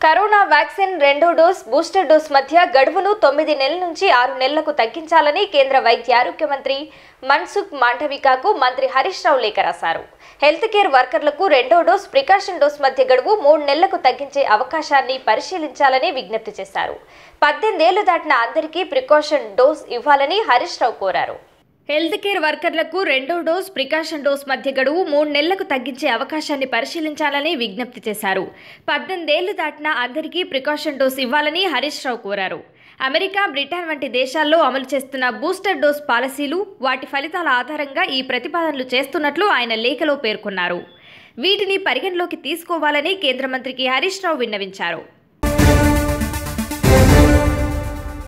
Corona vaccine రెండో dose booster dose మధ్య గడువును 9 నెలల నుంచి 6 నెలలకు తగ్గించాలని కేంద్ర వైద్య ఆరోగ్య మంత్రి మన్సుఖ్ మాండవికాకు మంత్రి హరీష్ రావు లేఖ రాశారు. హెల్త్ కేర్ వర్కర్లకు రెండో డోస్ ప్రికాషన్ డోస్ మధ్య గడువు 3 నెలలకు తగ్గించే అవకాశాన్ని పరిశీలించాలని విజ్ఞప్తి చేశారు. 18 ఏళ్లు దాటిన అందరికీ ప్రికాషన్ డోస్ ఇవ్వాలని హరీష్ రావు కోరారు. హెల్త్ కేర్ వర్కర్లకు రెండో డోస్ ప్రికాషన్ డోస్ మధ్య గడువు 3 నెలలకు తగ్గించే అవకాశాన్ని పరిశీలించాలని విజ్ఞప్తి చేశారు. 18 ఏళ్లు దాటిన అందరికీ ప్రికాషన్ డోస్ ఇవ్వాలని హరీష్ రావు కోరారు. అమెరికా, బ్రిటన్ వంటి దేశాల్లో అమలు చేస్తున్న బూస్టర్ డోస్ పాలసీలు, వాటి ఫలితాల ఆధారంగా ఈ ప్రతిపాదనలు చేస్తున్నట్లు ఆయన లేఖలో పేర్కొన్నారు. వీటిని పరిగణలోకి తీసుకోవాలని కేంద్ర మంత్రికి హరీష్ రావు విన్నవించారు.